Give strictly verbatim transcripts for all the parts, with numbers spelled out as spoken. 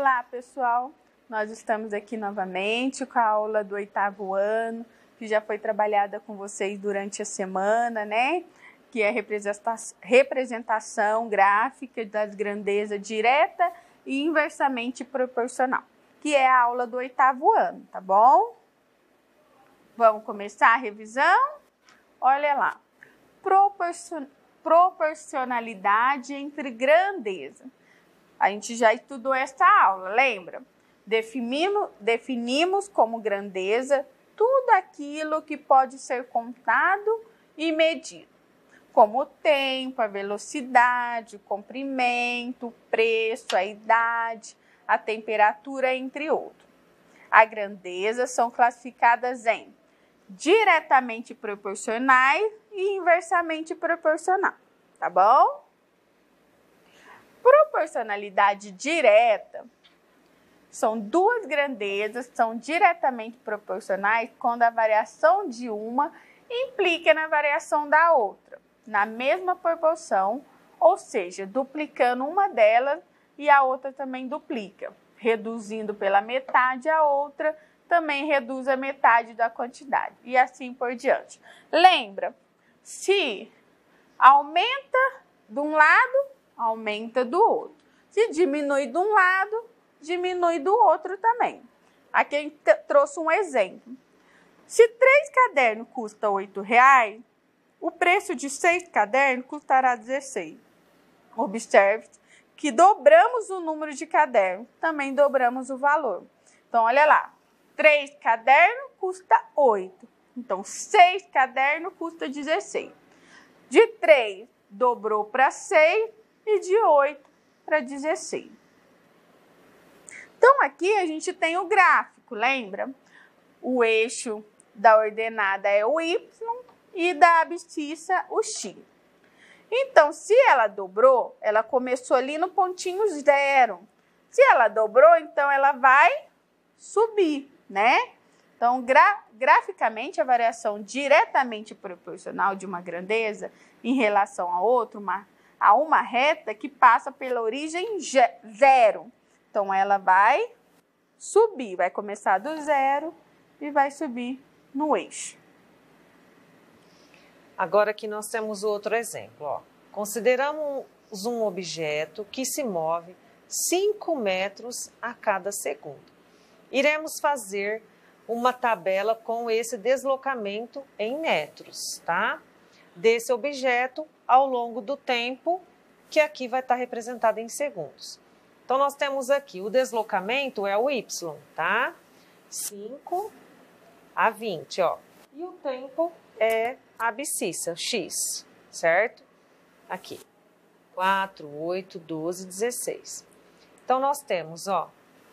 Olá, pessoal! Nós estamos aqui novamente com a aula do oitavo ano, que já foi trabalhada com vocês durante a semana, né? Que é representação gráfica das grandezas direta e inversamente proporcional, que é a aula do oitavo ano, tá bom? Vamos começar a revisão? Olha lá. Proporcion... Proporcionalidade entre grandeza. A gente já estudou essa aula, lembra? Definimos, definimos como grandeza tudo aquilo que pode ser contado e medido, como o tempo, a velocidade, o comprimento, o preço, a idade, a temperatura, entre outros. As grandezas são classificadas em diretamente proporcionais e inversamente proporcional, tá bom? Proporcionalidade direta são duas grandezas que são diretamente proporcionais quando a variação de uma implica na variação da outra, na mesma proporção, ou seja, duplicando uma delas e a outra também duplica, reduzindo pela metade a outra, também reduz a metade da quantidade, e assim por diante. Lembra, se aumenta de um lado, aumenta do outro. Se diminui de um lado, diminui do outro também. Aqui a gente trouxe um exemplo. Se três cadernos custam oito reais, o preço de seis cadernos custará dezesseis. Observe que dobramos o número de cadernos, também dobramos o valor. Então, olha lá. três cadernos custa oito. Então, seis cadernos custa dezesseis. De três, dobrou para seis e de oito para dezesseis. Então, aqui a gente tem o gráfico, lembra? O eixo da ordenada é o Y e da abscissa o X. Então, se ela dobrou, ela começou ali no pontinho zero. Se ela dobrou, então ela vai subir, né? Então, gra graficamente, a variação diretamente proporcional de uma grandeza em relação a outra, uma, a uma reta que passa pela origem zero. Então, ela vai subir, vai começar do zero e vai subir no eixo. Agora aqui nós temos outro exemplo, ó. Consideramos um objeto que se move cinco metros a cada segundo. Iremos fazer uma tabela com esse deslocamento em metros, tá? Desse objeto ao longo do tempo, que aqui vai estar representado em segundos. Então, nós temos aqui o deslocamento é o Y, tá? cinco a vinte, ó. E o tempo é a abscissa, X, certo? Aqui, quatro, oito, doze, dezesseis. Então, nós temos, ó,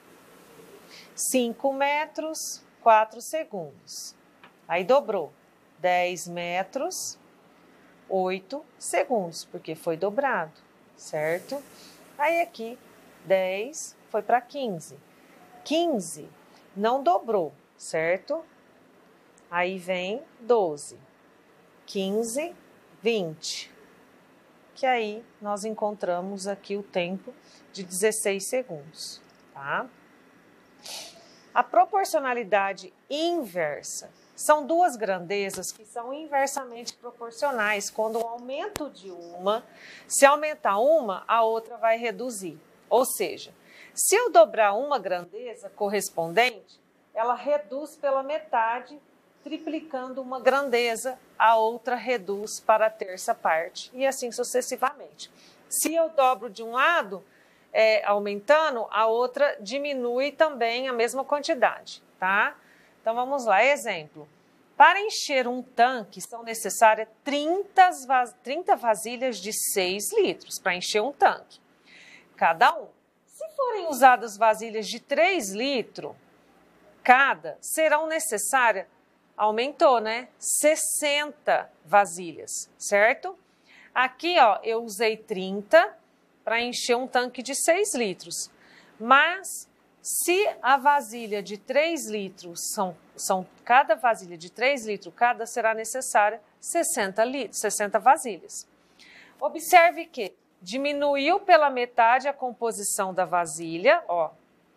cinco metros, quatro segundos. Aí dobrou, dez metros, oito segundos, porque foi dobrado, certo? Aí aqui, dez foi para quinze. quinze não dobrou, certo? Aí vem doze. quinze, vinte. Que aí nós encontramos aqui o tempo de dezesseis segundos, tá? A proporcionalidade inversa são duas grandezas que são inversamente proporcionais. Quando o aumento de uma, se aumentar uma, a outra vai reduzir. Ou seja, se eu dobrar uma grandeza correspondente, ela reduz pela metade, triplicando uma grandeza, a outra reduz para a terça parte, e assim sucessivamente. Se eu dobro de um lado, é, aumentando, a outra diminui também a mesma quantidade, tá? Então, vamos lá, exemplo. Para encher um tanque, são necessárias trinta vasilhas de seis litros para encher um tanque, cada um. Se forem usadas vasilhas de três litros cada, serão necessárias, aumentou, né? sessenta vasilhas, certo? Aqui, ó, eu usei trinta para encher um tanque de seis litros. Mas, se a vasilha de três litros, são, são cada vasilha de três litros, cada será necessária sessenta, litros, sessenta vasilhas. Observe que diminuiu pela metade a composição da vasilha, ó,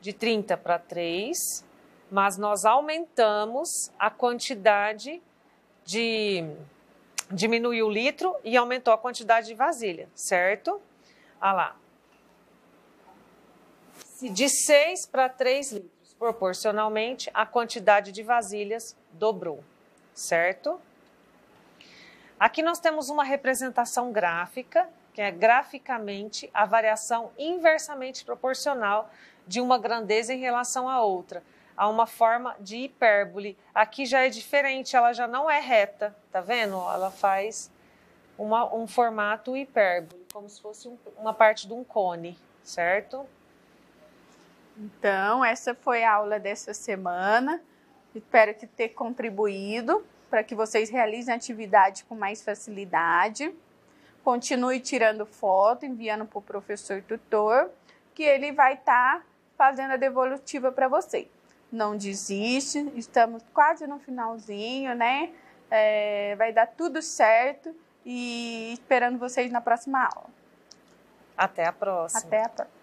de trinta para três, mas nós aumentamos a quantidade de... Diminuiu o litro e aumentou a quantidade de vasilha, certo? Olha lá. De seis para três litros, proporcionalmente, a quantidade de vasilhas dobrou, certo? Aqui nós temos uma representação gráfica, que é graficamente a variação inversamente proporcional de uma grandeza em relação à outra. Há uma forma de hipérbole. Aqui já é diferente, ela já não é reta, tá vendo? Ela faz uma, um formato hipérbole, como se fosse um, uma parte de um cone, certo? Então, essa foi a aula dessa semana. Espero que tenha contribuído para que vocês realizem a atividade com mais facilidade. Continue tirando foto, enviando para o professor tutor, que ele vai estar tá fazendo a devolutiva para você. Não desiste, estamos quase no finalzinho, né? É, vai dar tudo certo e esperando vocês na próxima aula. Até a próxima. Até a próxima.